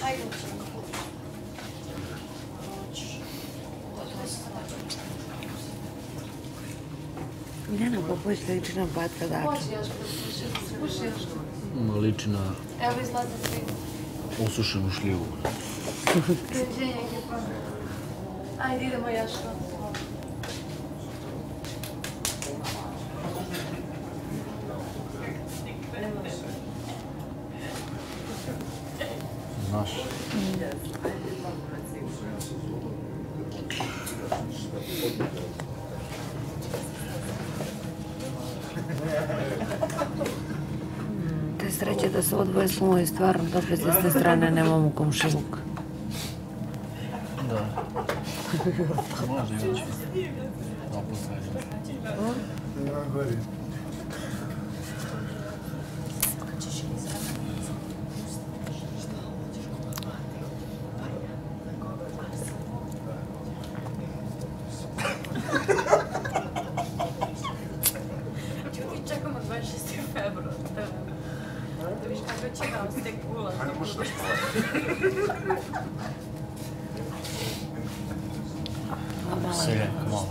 Miljana Popović liči na Batka Dača. Liči na Evo izlaze svi. osušenu šljivu. Doviđenja ekipa. Ajde, idemo Jaško. Znaš. Te sreće da se odvoje slumovi stvarno dobri, s te strane nemamo komšiluk. Da. Možda imaći. Malo posređeno. Čekamo 26. februar. Da viš kako će nam stek gula. Seljenka malo.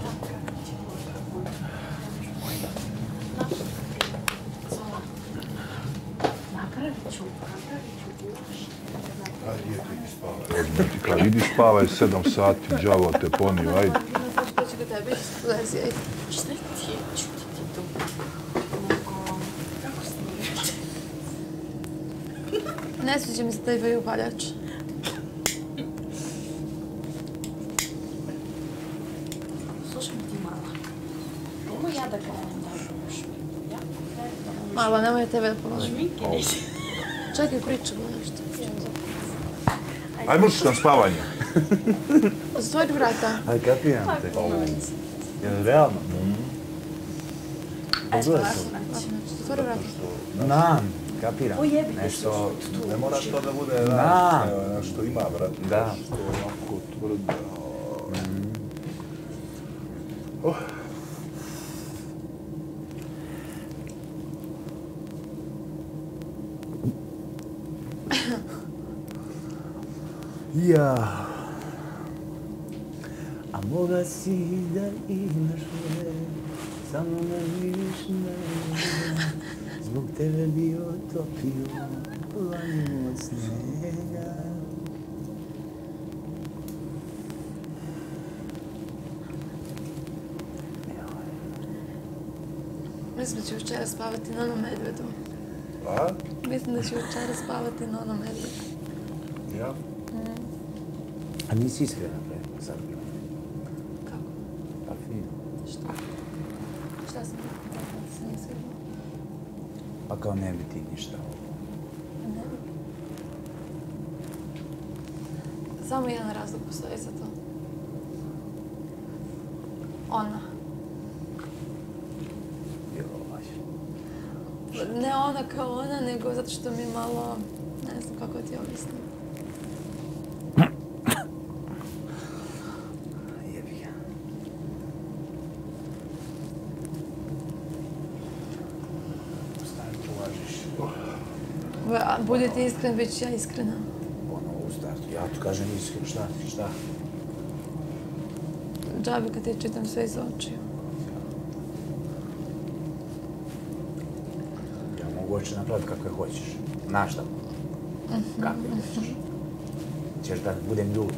Kad idi spavaj 7 sati, đavo te ponio, ajde. Što će kod tebe? Lezi, ajde. Šta ti je? Čuti ti to. Kako snimati? Ne sviđa mi se taj dvaju upaljač. Slušaj ti mala. Mogu ja da krenem da žujem šminku, ja? Mala, nemoj tebe da pomožem. Šminke neće. Čekaj, pričamo nešto. Aj mršiš na spavanje. Zatvori vrata. Aj, kapiram te. Jel realno? Zatvori vrata. Znam, kapiram. Ujebi te Nešto... Ne mora to da bude što ima, brate. Da. Što je ovako tvrdo. Ja. A moga si da imaš sve, samo ne vidiš mene. Zbog tebe bi otopio planinu od snega. Mislim da ću večera spavati na onom medvedu. A? Mislim da ću večera spavati na onom medvedu. Ja? A nisi iskrena pre, sad. Kako? Pa fino. Šta? Šta sam se nisi vidjela? Pa kao ne bi ti ništa. Ne bi. Samo jedan razlog postoji za to. Ona. Ne ona kao ona, nego zato što mi malo... Ne znam kako ti objasnim. Jebi ga. Stari, uvažiš. Budite iskren, bit ću ja iskrena. Ponovo u startu. Ja tu kažem iskreno, šta? Džabe kad ti čitam sve iz očiju. Ja mogu oči napraviti kakve hoćeš. Znaš šta? Kakve hoćeš. Ćeš da budem ljut.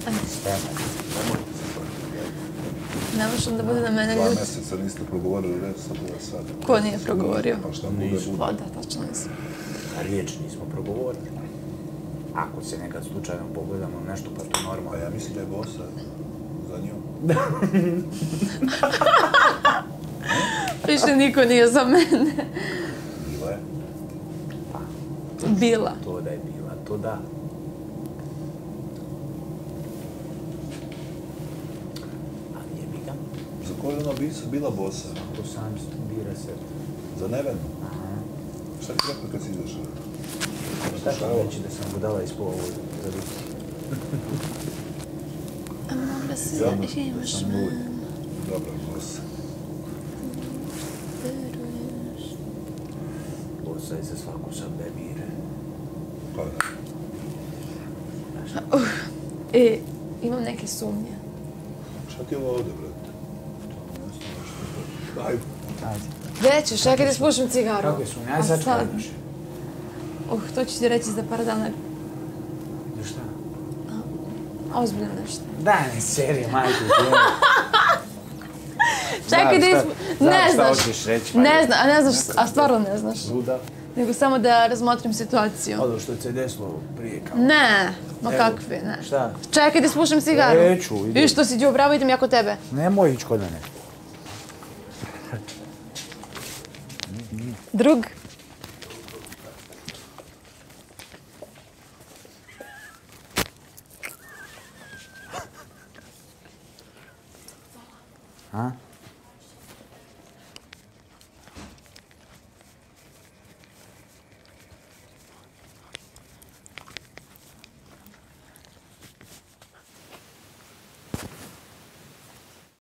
Ne možem da bude na mene 2 ljut. mjeseca niste progovorili reč, sad bude sad. Ko nije progovorio? Pa šta bude? Pa da, tačno nisam. A riječ nismo progovorili. Ako se nekad slučajno pogledamo nešto, pa to A normalno. ja mislim da je bosa za nju. Više niko nije za mene. Bila je. Bila. To da je bila, to da. A nije bi ga. Za koju ona bila bosa? To sam bira se. Za Nevenu? Šta ti rekao kad si izašao? Šta ću reći da sam budala ispao ovo za biti? A mogla si Ja, da imaš sam mene. lud. Dobra bosa. Veruješ. Bosa je za svaku sad bebire. Pa da. Imam neke sumnje. Šta ti je ovo ovdje, brate? Ajde. Gdje ćeš? Čekaj da spušim cigaru. Kako je sumnja? Ajde sad sad? čekaš. To ću ti reći za par dana. Šta? Ozbiljno nešto. Daj ne serije, majku. Čekaj da ne znaš. Šta hoćeš reći? Ne znaš, a stvarno ne znaš. Luda. Nego samo da razmotrim situaciju. Ono što je se desilo prije kao. Ne, ma Evo. kakvi, ne. Šta? Čekaj da spušim cigaru. Neću, idem. I što si Đo, bravo, idem ja kod tebe. Nemoj ići kod mene. Drug,